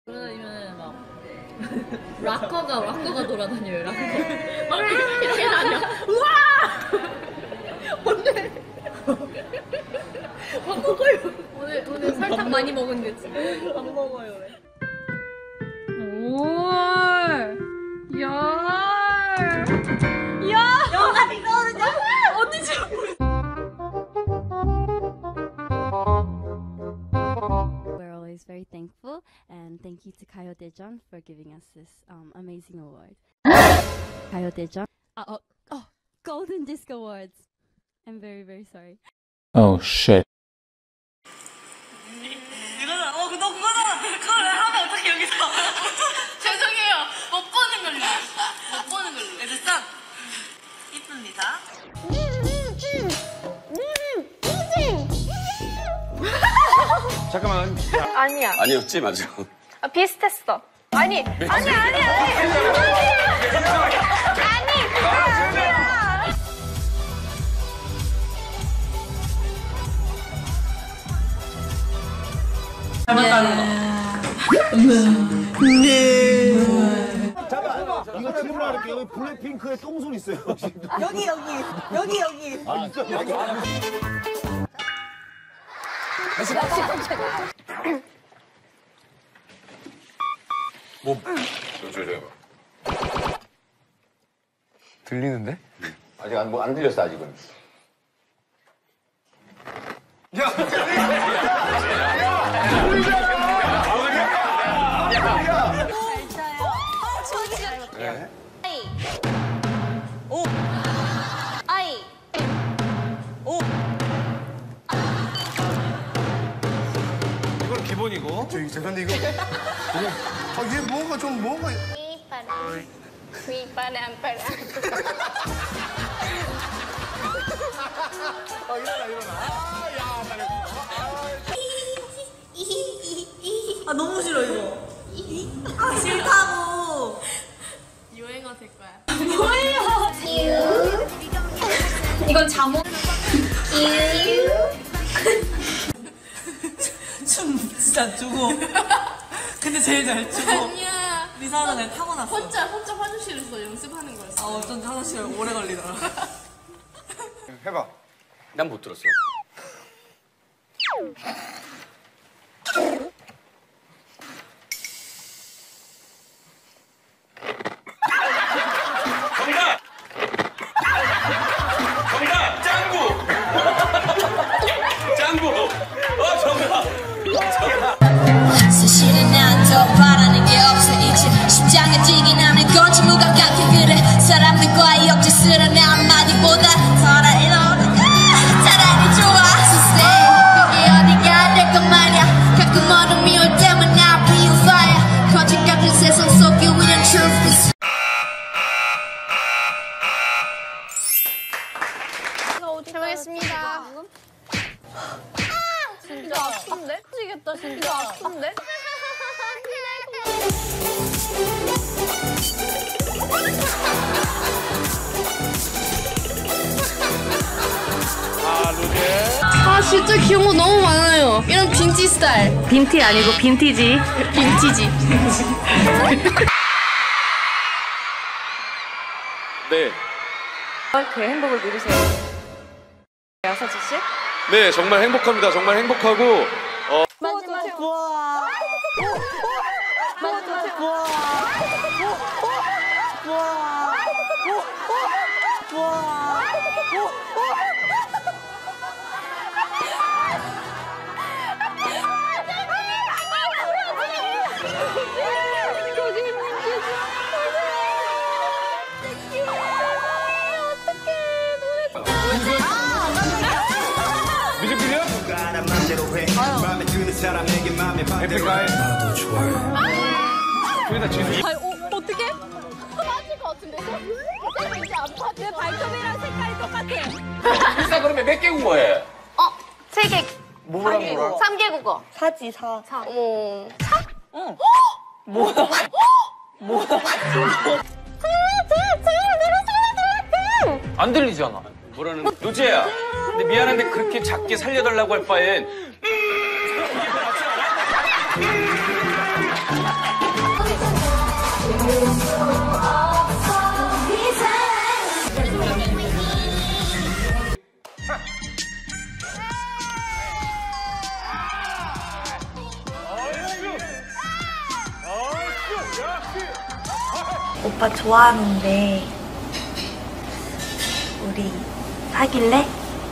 돌아다니면 막 락커가 돌아다녀요. 락커 막 이렇게 다녀. 우와! 오늘 밥 먹어요. 오늘 설탕 많이 먹은 거지. 밥 먹어요. 오, 야, 영화 이거는요? 언니 지금. We're always very thankful, and thank you to Kayo Daejeon for giving us this amazing award. Kayo Daejeon, Golden Disc Awards. I'm very, very sorry. Oh shit. 이거는 너 그걸 하면 어떻게 여기서? 죄송해요. 못 보는 걸로. 일단 이쁩니다. 잠깐만. 아니야. 아니었지, 맞아. 아, 비슷했어. 아니. 잠깐 이거 질문 할게요. 여기 블랙핑크의 똥손 있어요. 여기. 아 있어 여기. 뭐? 저. 들리는데? 아직 안 들렸어, 아직은. 이건 기본이고. 근데 이거 얘 뭔가 아 너무 싫어 이거. 아 싫다고. 유행어 될 거야. 뭐예요? 이건 잠옷. 춤 진짜 추고. 근데 제일 잘 추고. 아니야. 리사는 그냥 타고났어. 혼자 화장실에서 연습하는 거였어. 아 어쩐지 화장실 오래 걸리더라. 해봐. 난 못 들었어. 정답! 짱구! 짱구! 정답! 사실은 난 더 바라는 게 없어 이제 심장에 뛰긴 하는 건지 무감각해 그래 사람들과의 억지스러운 내 한마디보다 차라리 좋아 So say 여기 어디가 될 건 말야 가끔 어둠이 올 때만 나 feel fire 거짓 같은 세상 속에 we the truth is 해보겠습니다. 진짜 아픈데? 미치겠다 진짜 아픈데? 아 진짜 귀여운 거 너무 많아요. 이런 빈티 스타일. 빈티 아니고 빈티지. 빈티지. 네. 그 행복을 누리세요. 여사지 씨? 네, 정말 행복합니다. 정말 행복하고 마지막 우와. 마지막 뮤직비디오? 에픽하이. 나도 좋아해. 그러다 지수. 어떡해? 빠질 것 같은데? 이제 아파. 내 발톱이랑 색깔이 똑같아. 일단 그러면 몇 개 국어해? 3개. 뭐랑 3개 국어. 사지 사. 어머. 응. 뭐야? 안 들리잖아. 뭐라는 노지야. 근데 미안한데 그렇게 작게 살려달라고 할 바엔 오빠 좋아하는데 우리 사귈래?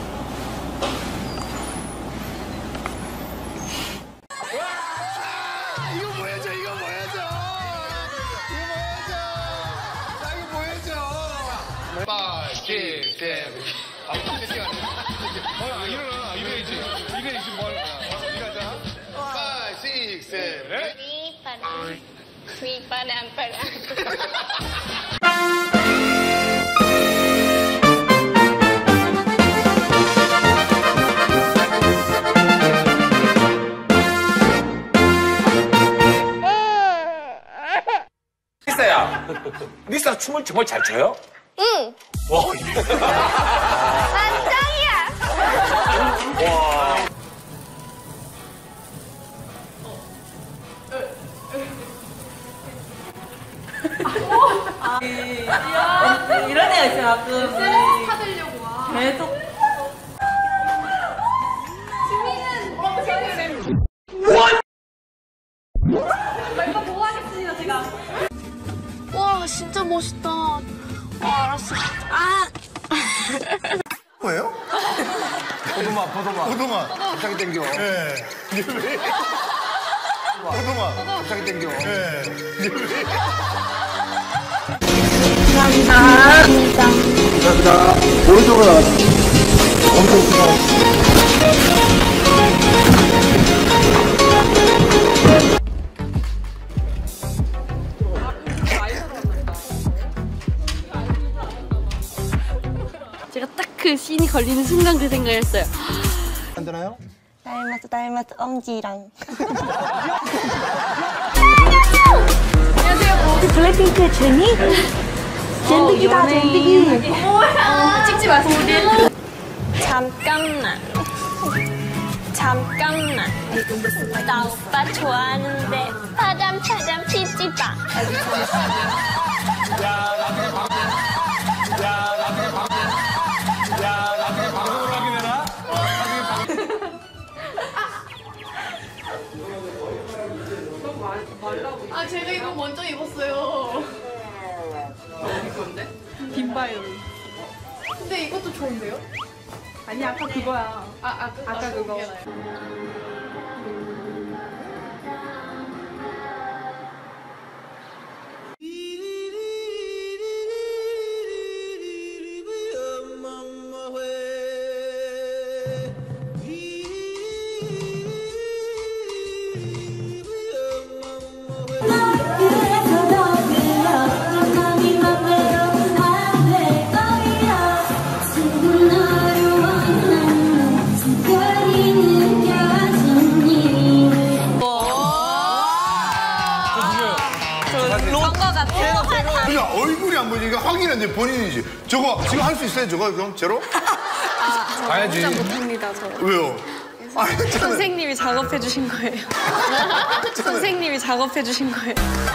이거 보여줘, 이거 보여줘. 이거 보여줘. 자, 이거 보여줘. 5, 6, 7. 아, 이거 시간 일어나. 이래야지. 이래야지 뭐 하는 거야. 일어나자. 5, 6, 7. 리사야, 리사 춤을 정말 잘 춰요? 응. 와, 짱이야. 와. 이런 애가 있어요. 가끔 스트레스 받으려고 와. 계속 와 진짜 멋있다. 알았어. 뭐예요? 포도맛. 갑자기 땡겨. 예. 포도맛. 갑자기 땡겨. 예. 감사합니다. 오른쪽으로 나갔어. 엄청 크다. 제가 딱 그 씬이 걸리는 순간 그 생각을 했어요. 안 되나요? 닮았어 엄지랑. 블랙핑크의 제니? 젠득이다 젠득이. 찍지 마세요. 잠깐만. 나 오빠 좋아하는데 파담 피지 마. 아 제가 이거 먼저 입었어요. 이건데? 빈바이로. 근데 이것도 좋은데요? 아니 아까 그거야. 아까 그거. 그냥 얼굴이 안 보이니까 확인했는데 본인이지. 저거 지금 할 수 있어요? 저거 그럼 제로? 가야지. 진짜 못합니다 저. 왜요? 아니, 선생님이 작업해 주신 거예요. 선생님이 작업해 주신 거예요.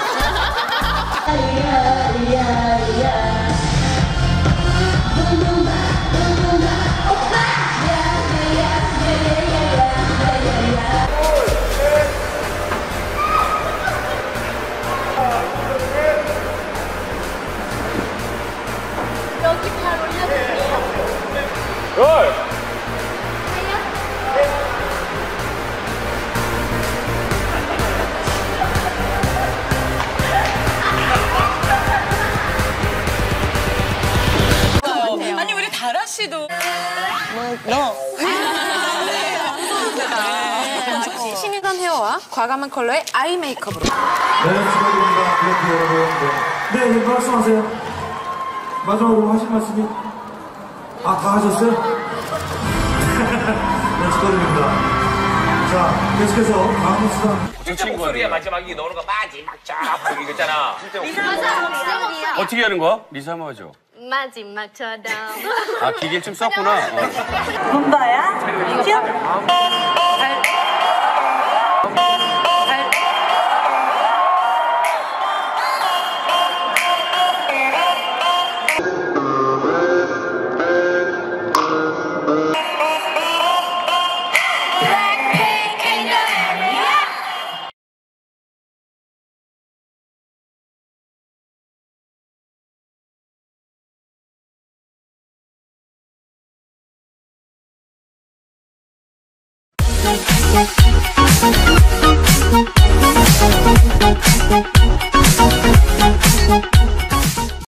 여기 발 올려주세요. 걸! 아니 우리 다라 씨도 신이던 헤어와 과감한 컬러의 아이 메이크업으로. 네, 축하드립니다. 블랙핑 여러분. 네, 말씀하세요. 마지막으로 하실 말씀이? 다 하셨어요? 네, 축하드립니다. 자, 계속해서 다음 수상. 진짜 목소리야 마지막이 너는 거 마지막 쫙 이거 있잖아. 어떻게 하는 거야? 리사 한번 하죠. 마지막처럼. 아 기계 좀 썼구나. 뭔가야? 귀엽? Thank you.